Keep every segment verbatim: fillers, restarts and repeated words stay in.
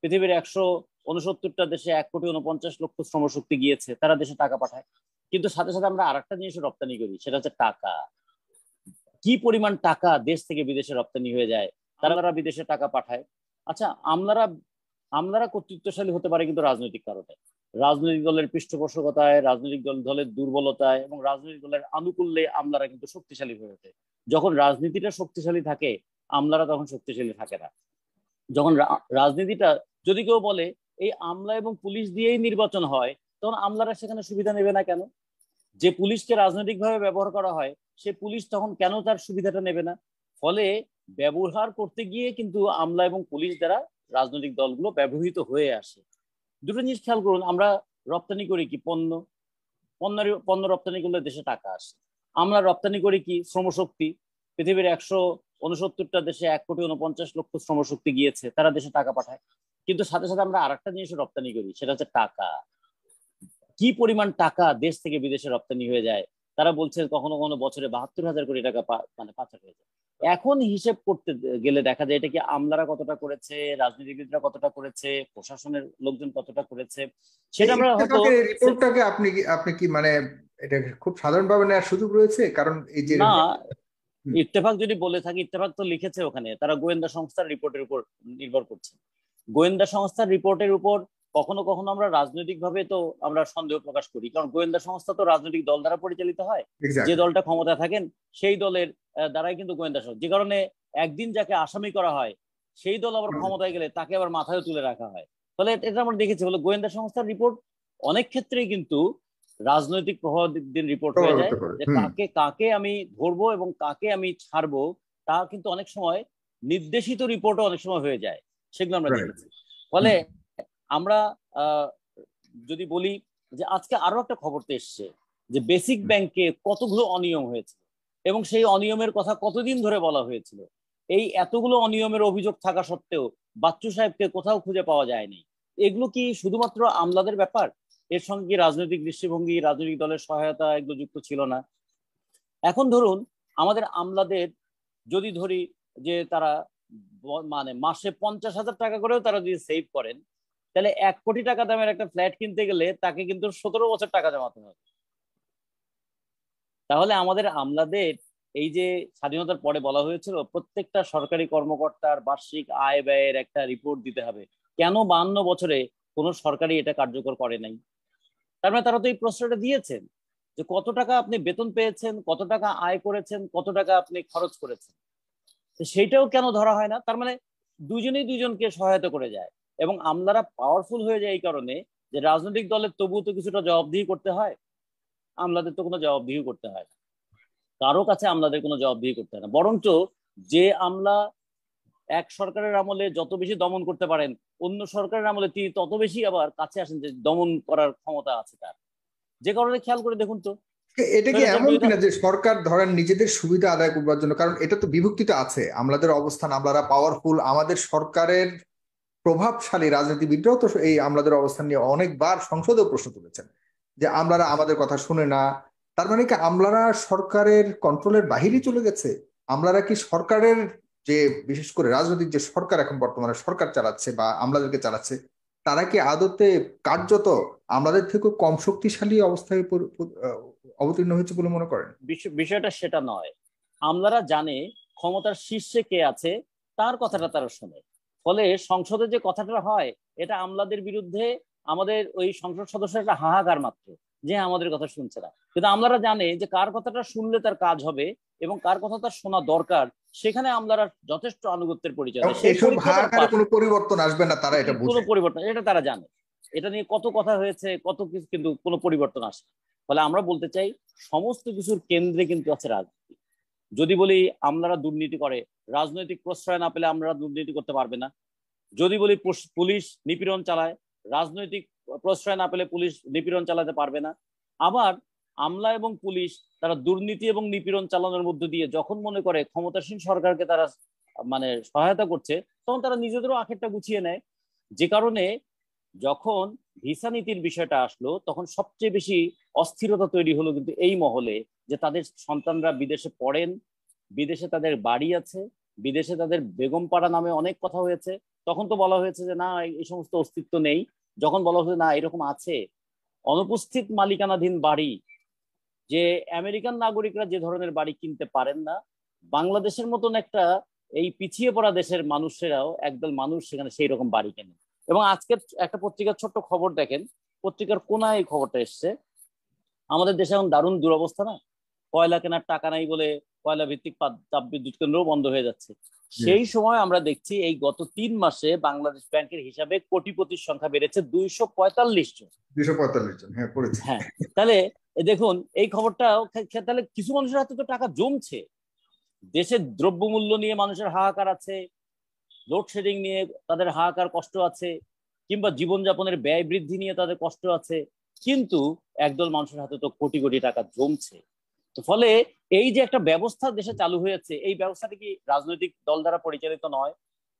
পৃথিবীর একশো উনসত্তরটা দেশে এক কোটি উনপঞ্চাশ লক্ষ শ্রমশক্তি গিয়েছে, তারা দেশে টাকা পাঠায়। কিন্তু সাথে সাথে আমরা আরেকটা জিনিস রপ্তানি করি, সেটা হচ্ছে টাকা। কি পরিমাণ টাকা দেশ থেকে বিদেশে রপ্তানি হয়ে যায়, তারা বিদেশে টাকা পাঠায়। আচ্ছা, আমলারা আমলারা কর্তৃত্বশালী হতে পারে কিন্তু রাজনৈতিক কারণে, রাজনৈতিক দলের পৃষ্ঠপোষকতায়, রাজনৈতিক দল দলের দুর্বলতায় এবং রাজনৈতিক দলের আনুকূল্যে আমলারা কিন্তু শক্তিশালী হয়ে ওঠে। যখন রাজনীতিটা শক্তিশালী থাকে, আমলারা তখন শক্তিশালী থাকে না। যখন রাজনীতিটা, যদি কেউ বলে এই আমলা এবং পুলিশ দিয়েই নির্বাচন হয়, তখন আমলারা সেখানে সুবিধা নেবে না কেন? যে পুলিশকে রাজনৈতিকভাবে ব্যবহার করা হয়, সে পুলিশ তখন কেন তার সুবিধাটা নেবে না? ফলে ব্যবহার করতে গিয়ে কিন্তু আমলা এবং পুলিশ দ্বারা রাজনৈতিক দলগুলো ব্যবহৃত হয়ে আসে। দুটো জিনিস খেয়াল করুন, আমরা রপ্তানি করি কি? পণ্য। পণ্যের পণ্য রপ্তানি করলে দেশে টাকা আসে। আমরা রপ্তানি করি কি? শ্রমশক্তি। পৃথিবীর একশো উনসত্তরটা দেশে এক কোটি উনপঞ্চাশ লক্ষ শ্রমশক্তি গিয়েছে, তারা দেশে টাকা পাঠায়। কিন্তু সাথে সাথে আমরা আরেকটা জিনিস রপ্তানি করি, সেটা হচ্ছে টাকা। কি পরিমাণ টাকা দেশ থেকে বিদেশে রপ্তানি হয়ে যায়, তারা বলছে কখনো কখনো বছরে বাহাত্তর হাজার কোটি টাকা মানে পাচার হয়ে যায়। এখন হিসেব করতে গেলে দেখা যায় এটা কি আমলারা কতটা করেছে, রাজনীতিবিদরা কতটা করেছে, প্রশাসনের লোকজন কতটা করেছে, সেটা আমরা হয়তো রিপোর্টটাকে আপনি আপনি কি মানে এটা খুব সাধারণভাবে নেওয়ার সুযোগ রয়েছে? কারণ এই যে না, ইত্তেফাক যদি বলে থাকি, ইত্তেফাক তো লিখেছে ওখানে, তারা গোয়েন্দা সংস্থার রিপোর্টের উপর নির্ভর করছে। গোয়েন্দা সংস্থার রিপোর্টের উপর কখনো কখনো আমরা রাজনৈতিক ভাবে তো আমরা সন্দেহ প্রকাশ করি, কারণ গোয়েন্দা সংস্থা তো রাজনৈতিক দল দ্বারা পরিচালিত হয়। যে দলটা ক্ষমতা থাকেন সেই দলের দ্বারাই কিন্তু গোয়েন্দা সংস্থা, যে কারণে একদিন যাকে আসামি করা হয় সেই দল আবার ক্ষমতায় গেলে তাকে আবার মাথায় তুলে রাখা হয়। ফলে এটা আমরা দেখেছি, বলে গোয়েন্দা সংস্থার রিপোর্ট অনেক ক্ষেত্রেই কিন্তু রাজনৈতিক প্রভাব দিন রিপোর্ট হয়ে যায়, যে কাকে কাকে আমি ধরবো এবং কাকে আমি ছাড়বো, তা কিন্তু অনেক সময় নির্দেশিত রিপোর্টও অনেক সময় হয়ে যায়, সেগুলো আমরা দেখেছি। ফলে আমরা আহ যদি বলি যে আজকে আরো একটা খবর তো এসছে যে বেসিক ব্যাংকে কতগুলো অনিয়ম হয়েছে এবং সেই অনিয়মের কথা কতদিন ধরে বলা হয়েছিল। এই এতগুলো অনিয়মের অভিযোগ থাকা সত্ত্বেও বাচ্চু সাহেবকে কোথাও খুঁজে পাওয়া যায়নি। এগুলো কি শুধুমাত্র আমলাদের ব্যাপার? এর সঙ্গে কি রাজনৈতিক দৃষ্টিভঙ্গি, রাজনৈতিক দলের সহায়তা এগুলো যুক্ত ছিল না? এখন ধরুন আমাদের আমলাদের যদি ধরি যে তারা মানে মাসে পঞ্চাশ হাজার টাকা করেও তারা যদি সেভ করেন, তাহলে এক কোটি টাকা দামের একটা ফ্ল্যাট কিনতে গেলে তাকে কিন্তু সতেরো বছর টাকা জমাতে হবে। তাহলে আমাদের আমলাদের এই যে স্বাধীনতার পরে বলা হয়েছিল প্রত্যেকটা সরকারি কর্মকর্তার বার্ষিক আয় ব্যয়ের একটা রিপোর্ট দিতে হবে, কেন বাহান্ন বছরে কোন সরকারি এটা কার্যকর করে নাই? তার মানে তারা তো এই প্রশ্নটা দিয়েছেন যে কত টাকা আপনি বেতন পেয়েছেন, কত টাকা আয় করেছেন, কত টাকা আপনি খরচ করেছেন, সেইটাও কেন ধরা হয় না? তার মানে দুজনেই দুজনকে সহায়তা করে যায় এবং আমলারা পাওয়ারফুল হয়ে যায় এই কারণে যে রাজনৈতিক দলের তবুও তো কিছুটা জবাবদিহি করতে হয়, আমলাদের তো কোনো জবাবদিহি করতে হয় না, কারো কাছে আমলাদের কোনো জবাবদিহি করতে হয় না। বরঞ্চ যে আমলা এক সরকারের আমলে যত বেশি দমন করতে পারেন, অন্য সরকারের আমলে তিনি তত বেশি আবার কাছে আসেন, যে দমন করার ক্ষমতা আছে তার। যে কারণে খেয়াল করে দেখুন তো, এটা কি এমন কিনা যে সরকার ধরেন নিজেদের সুবিধা আদায় করবার জন্য, কারণ এটা তো বিভক্তিতে আছে আমলাদের অবস্থান, আমলারা পাওয়ারফুল, আমাদের সরকারের প্রভাবশালী রাজনীতিবিদরাও তো এই আমলাদের অবস্থান নিয়ে অনেকবার সংসদেও প্রশ্ন তুলেছেন যে আমলারা আমাদের কথা শুনে না। তার মানে কি আমলারা সরকারের কন্ট্রোলের বাহিরে চলে গেছে? আমলারা কি সরকারের যে বিশেষ করে রাজনৈতিক যে সরকার এখন বর্তমানে সরকার চালাচ্ছে বা আমলাদেরকে চালাচ্ছে, তারা কি আদতে কার্যত আমলাদের থেকে কম শক্তিশালী অবস্থায় অবতীর্ণ হয়েছে বলে মনে করেন? বিষয়টা সেটা নয়, আমলারা জানে ক্ষমতার শীর্ষে কে আছে, তার কথাটা তারা শোনে। ফলে সংসদে যে কথাটা হয় এটা আমলাদের বিরুদ্ধে আমাদের ওই সংসদ সদস্যের একটা হাহাকার মাত্র, যে আমাদের কথা শুনছে না। কিন্তু আমলারা জানে যে কার কথাটা শুনলে তার কাজ হবে এবং কার কথা তার শোনা দরকার, সেখানে আমলারা যথেষ্ট আনুগত্যের পরিচয় দেয়। সেই কোনো পরিবর্তন আসবে না, তারা এটা কোনো পরিবর্তন, এটা তারা জানে। এটা নিয়ে কত কথা হয়েছে, কত কিছু, কিন্তু কোনো পরিবর্তন আসে। ফলে আমরা বলতে চাই সমস্ত কিছুর কেন্দ্রে কিন্তু আছে রাজনীতি। যদি বলি আমলারা দুর্নীতি করে, রাজনৈতিক প্রশ্রয় না পেলে আমরা দুর্নীতি করতে পারবে না। যদি বলি পুলিশ নিপীড়ন চালায়, রাজনৈতিক প্রশ্রয় না পেলে পুলিশ নিপীড়ন চালাতে পারবে না। আবার আমলা এবং পুলিশ তারা দুর্নীতি এবং নিপীড়ন চালানোর মধ্য দিয়ে যখন মনে করে ক্ষমতাসীন সরকারকে তারা মানে সহায়তা করছে, তখন তারা নিজেদেরও আখেরটা গুছিয়ে নেয়। যে কারণে যখন ভিসা নীতির বিষয়টা আসলো তখন সবচেয়ে বেশি অস্থিরতা তৈরি হলো কিন্তু এই মহলে, যে তাদের সন্তানরা বিদেশে পড়েন, বিদেশে তাদের বাড়ি আছে, বিদেশে তাদের বেগমপাড়া নামে অনেক কথা হয়েছে, তখন তো বলা হয়েছে যে না এই সমস্ত অস্তিত্ব নেই। যখন বলা হয়েছে না এরকম আছে, অনুপস্থিত মালিকানাধীন বাড়ি, যে আমেরিকান নাগরিকরা যে ধরনের বাড়ি কিনতে পারেন না, বাংলাদেশের মতন একটা এই পিছিয়ে পড়া দেশের মানুষেরাও, একদল মানুষ সেখানে সেই রকম বাড়ি কেনে। এবং আজকের একটা পত্রিকার ছোট্ট খবর দেখেন, পত্রিকার কোনায় এই খবরটা এসছে, আমাদের দেশে এখন দারুণ দুরবস্থা না, কয়লা কেনার টাকা নাই বলে কয়লা ভিত্তিক তাপ বিদ্যুৎ কেন্দ্র বন্ধ হয়ে যাচ্ছে। সেই সময় আমরা দেখছি এই গত তিন মাসে বাংলাদেশ ব্যাংকের হিসাবে কোটিপতির সংখ্যা বেড়েছে দুইশো পঁয়তাল্লিশ জন। দুইশো পঁয়তাল্লিশ জন, হ্যাঁ পড়েছে। হ্যাঁ, তাহলে দেখুন এই খবরটা, তাহলে কিছু মানুষের হাতে তো টাকা জমছে। দেশের দ্রব্যমূল্য নিয়ে মানুষের হাহাকার আছে, লোডশেডিং নিয়ে তাদের হাহাকার কষ্ট আছে, কিংবা জীবনযাপনের ব্যয় বৃদ্ধি নিয়ে তাদের কষ্ট আছে, কিন্তু একদল মানুষের হাতে তো কোটি কোটি টাকা জমছে। তো ফলে এই যে একটা ব্যবস্থা দেশে চালু হয়েছে, এই ব্যবস্থাটা কি রাজনৈতিক দল দ্বারা পরিচালিত নয়?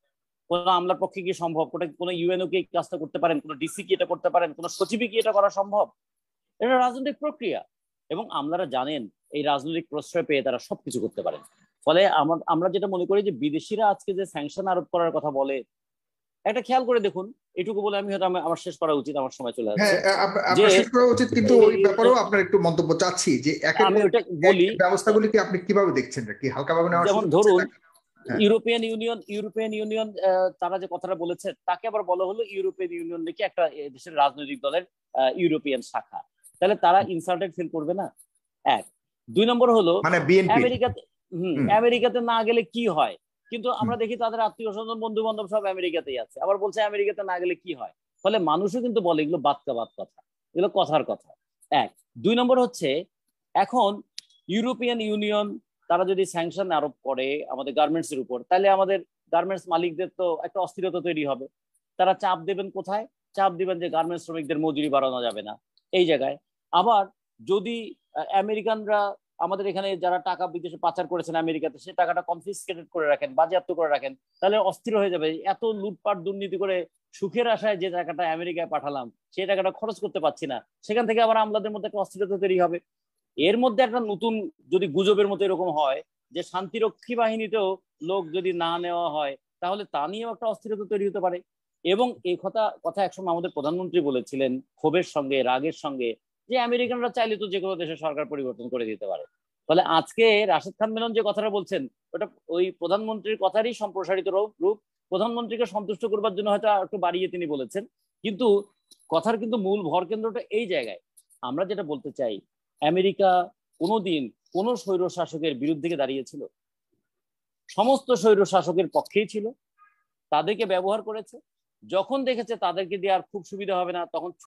কোন আমলার পক্ষে কি সম্ভব? কোন ইউএনও কি কাজটা করতে পারেন? কোন ডিসি কি এটা করতে পারেন? কোন সচিবই কি এটা করা সম্ভব? এটা রাজনৈতিক প্রক্রিয়া, এবং আমলারা জানেন এই রাজনৈতিক প্রশ্রয় পেয়ে তারা সবকিছু করতে পারেন। ফলে আমরা যেটা মনে করি যে বিদেশিরা আজকে যে স্যাংশন আরোপ করার কথা বলে, একটা খেয়াল করে দেখুন, এটুকু বলে আমি হয়তো আমার শেষ করা উচিত, আমার সময় চলে যাচ্ছে। আপনার শেষ করা উচিত, কিন্তু ওই ব্যাপারেও আপনার একটু মন্তব্য চাচ্ছি যে আমি ওটা বলি, ব্যবস্থাগুলিকে আপনি কিভাবে দেখছেন, কি হালকাভাবে নেওয়া? যেমন ধরুন ইউরোপিয়ান ইউনিয়ন ইউরোপিয়ান ইউনিয়ন তারা যে কথাটা বলেছে, তাকে আবার বলা হলো ইউরোপিয়ান ইউনিয়ন নাকি একটা দেশের রাজনৈতিক দলের ইউরোপিয়ান শাখা। তাহলে তারা ইনসাল্টেড ফিল করবে না? এক। দুই নম্বর হলো মানে বিএনপি আমেরিকাতে, হম আমেরিকাতে না গেলে কি হয়, কিন্তু আমরা দেখি তাদের আত্মীয় স্বজন বন্ধু বান্ধব সব আমেরিকাতেই আছে, আবার বলছে আমেরিকাতে না গেলে কি হয়। ফলে মানুষও কিন্তু বলে এগুলো বাতকা বাত কথা, এগুলো কথার কথা। এক। দুই নম্বর হচ্ছে এখন ইউরোপিয়ান ইউনিয়ন তারা যদি স্যাংশন আরোপ করে আমাদের গার্মেন্টস এর উপর, তাহলে আমাদের গার্মেন্টস মালিকদের তো একটা অস্থিরতা তৈরি হবে। তারা চাপ দেবেন কোথায়? চাপ দিবেন যে গার্মেন্টস শ্রমিকদের মজুরি বাড়ানো যাবে না এই জায়গায়। আবার যদি আমেরিকানরা আমাদের এখানে যারা টাকা বিদেশে পাচার করেছেন আমেরিকাতে, সে টাকাটা কনফিসকেটেড করে রাখেন, বাজেয়াপ্ত করে রাখেন, তাহলে অস্থির হয়ে যাবে। এত লুটপাট দুর্নীতি করে সুখের আশায় যে টাকাটা আমেরিকায় পাঠালাম, সেই টাকাটা খরচ করতে পারছি না, সেখান থেকে আবার আমলাদের মধ্যে একটা অস্থিরতা তৈরি হবে। এর মধ্যে একটা নতুন যদি গুজবের মতো এরকম হয় যে শান্তিরক্ষী বাহিনীতেও লোক যদি না নেওয়া হয়, তাহলে তা নিয়েও একটা অস্থিরতা তৈরি হতে পারে। এবং এই কথা কথা একসময় আমাদের প্রধানমন্ত্রী বলেছিলেন ক্ষোভের সঙ্গে, রাগের সঙ্গে, যে আমেরিকানরা চাইলে তো যে কোনো দেশের সরকার পরিবর্তন করে দিতে পারে। ফলে আজকে রাশেদ খান মেনন যে কথাটা বলছেন, ওটা ওই প্রধানমন্ত্রীর কথারই সম্প্রসারিত রূপ। প্রধানমন্ত্রীকে সন্তুষ্ট করবার জন্য হয়তো একটু বাড়িয়ে তিনি বলেছেন, কিন্তু কথার কিন্তু মূল ভর কেন্দ্রটা এই জায়গায়। আমরা যেটা বলতে চাই, আমেরিকা কোনোদিন কোন স্বৈর শাসকের বিরুদ্ধে দাঁড়িয়েছিল? সমস্ত স্বৈর শাসকের পক্ষেই ছিল, তাদেরকে ব্যবহার করেছে। যখন দেখেছে তাদেরকে দিয়ে আর খুব সুবিধা হবে না, তখন